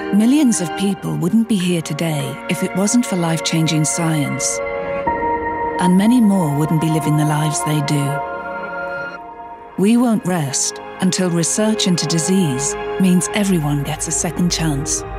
Millions of people wouldn't be here today if it wasn't for life-changing science. And many more wouldn't be living the lives they do. We won't rest until research into disease means everyone gets a second chance.